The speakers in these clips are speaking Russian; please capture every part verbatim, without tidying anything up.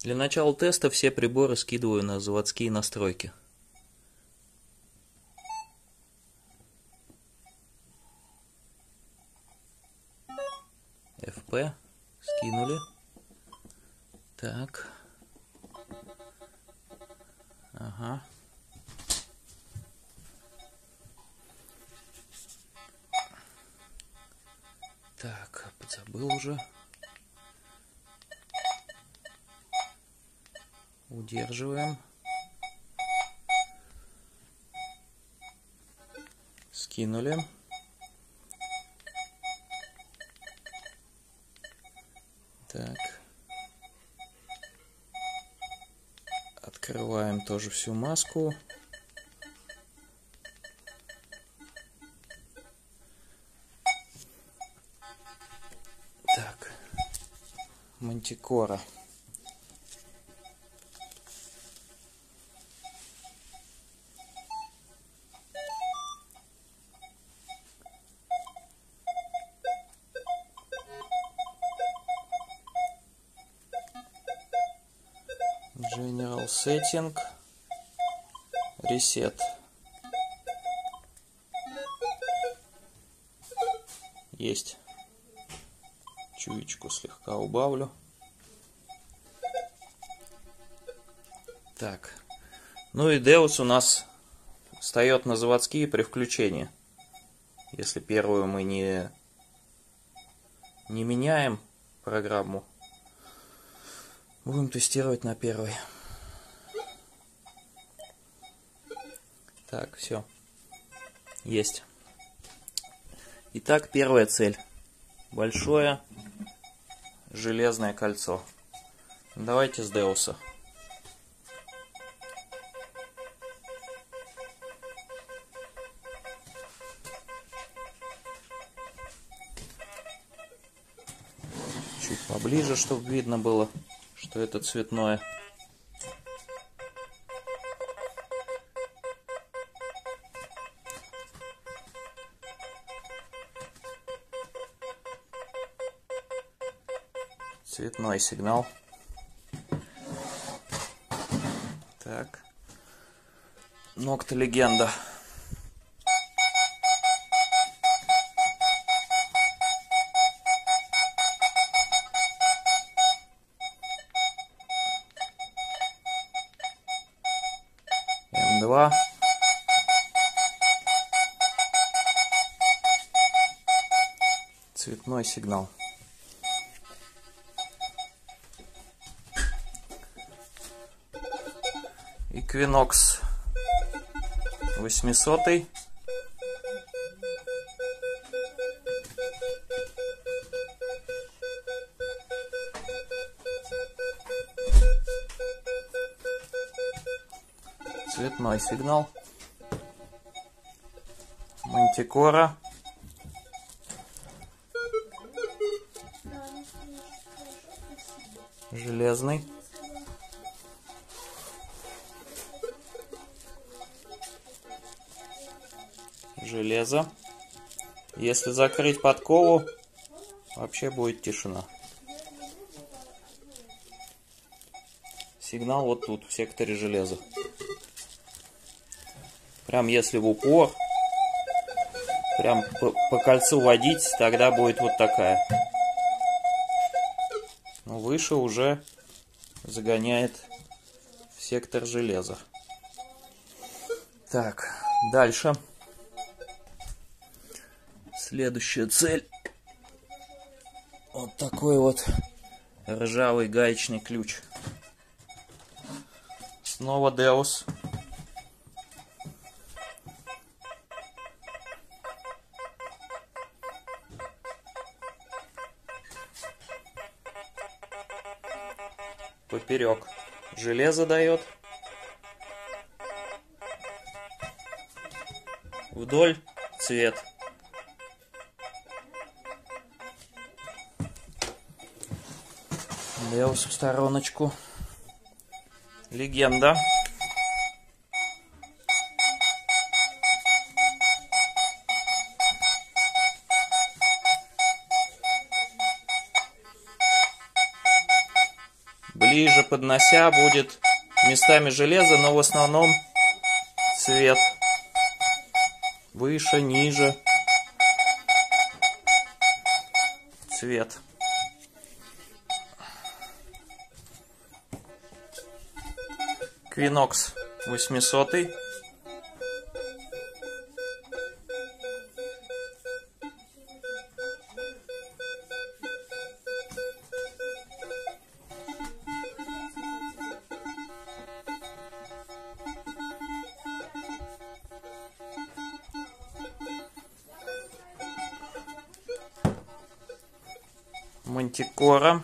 Для начала теста все приборы скидываю на заводские настройки. эф пи скинули. Так. Ага. Так, подзабыл уже. Удерживаем. Скинули. Так. Открываем тоже всю маску. Так. Мантикора. General Setting. Reset. Есть. Чуечку слегка убавлю. Так. Ну и Deus у нас встает на заводские при включении. Если первую мы не, не меняем программу, будем тестировать на первой. Так, все. Есть. Итак, первая цель. Большое железное кольцо. Давайте с Деуса. Чуть поближе, чтобы видно было, что это цветное. Цветной сигнал. Так. Нокта легенда. эм два. Цветной сигнал. Equinox восемьсот. Цветной сигнал. Мантикора. Железный. Железо. Если закрыть подкову, вообще будет тишина. Сигнал вот тут, в секторе железа. Прям если в упор, прям по, по кольцу водить, тогда будет вот такая. Но выше уже загоняет в сектор железа. Так, дальше. Следующая цель. Вот такой вот ржавый гаечный ключ. Снова Deus. Поперек железо дает. Вдоль цвет. Deus в стороночку. Легенда. Ближе поднося, будет местами железо, но в основном цвет. Выше, ниже. Цвет. Квинокс восьмисотый. Мантикора.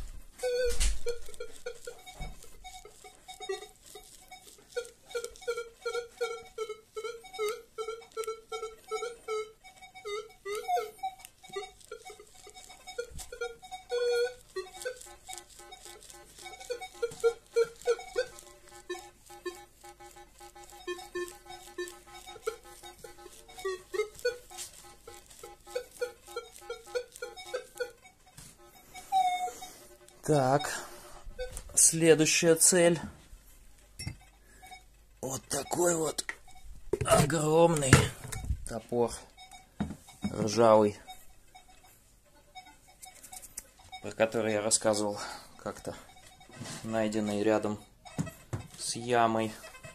Так, следующая цель. Вот такой вот огромный топор ржавый, про который я рассказывал как-то, найденный рядом с ямой.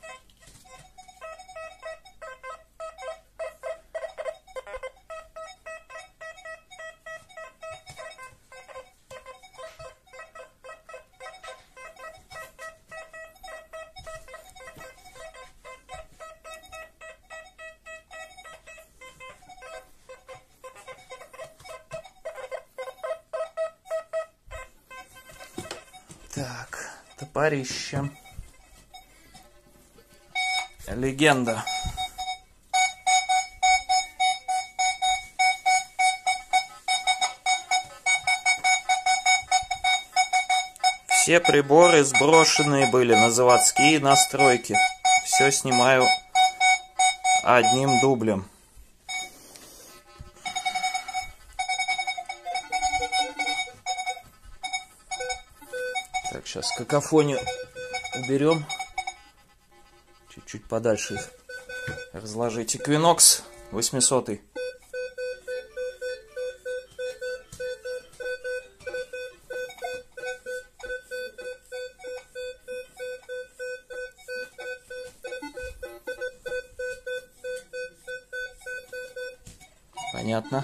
Так, топорище. Легенда. Все приборы сброшенные были на заводские настройки. Все снимаю одним дублем. Так, сейчас какофонию уберем. Чуть-чуть подальше их разложить. Эквинокс восьмисотый. Понятно.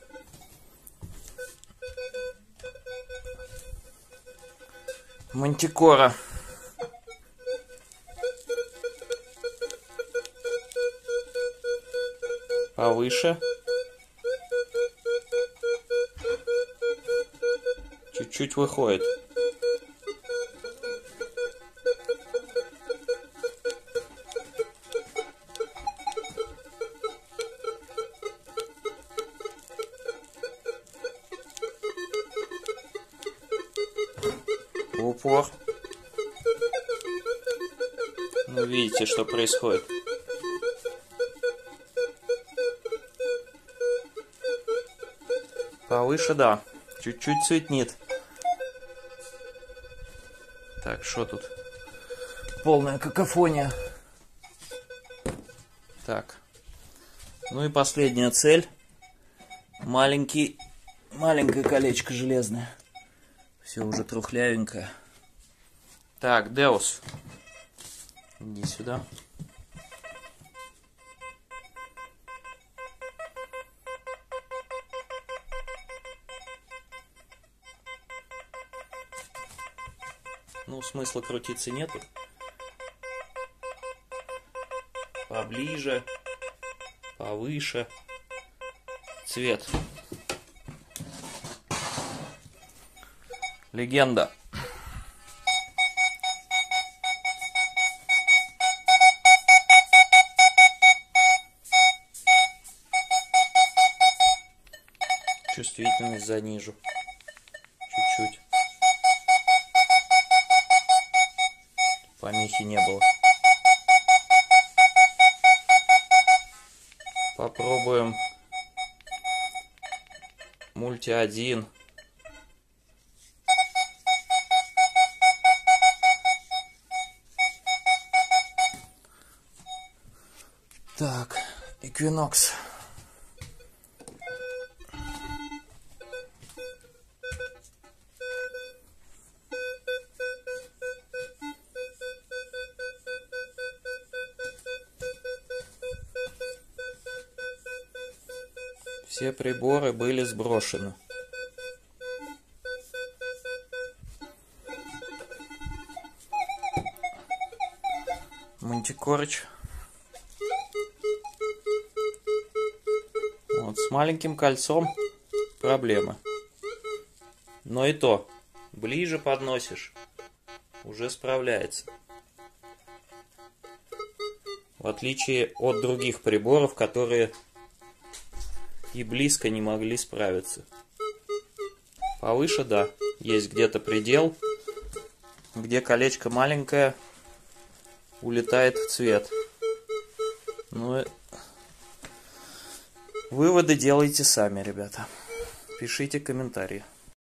Мантикора. Повыше. Чуть-чуть выходит. В упор. Ну, видите, что происходит. Повыше, да. Чуть-чуть цветнит. Так, что тут? Полная какофония. Так. Ну и последняя цель. Маленький, маленькое колечко железное. Все уже трухлявенькое. Так, Деус. Иди сюда. Ну, смысла крутиться нету. Поближе. Повыше. Цвет. Легенда. Чувствительность занижу. Чуть-чуть. Помехи не было. Попробуем мульти один. Так, Equinox. Все приборы были сброшены. Мантикорыч. Вот, с маленьким кольцом проблемы. Но и то, ближе подносишь, уже справляется. В отличие от других приборов, которые и близко не могли справиться. Повыше, да, есть где-то предел, где колечко маленькое улетает в цвет. Ну, выводы делайте сами, ребята. Пишите комментарии.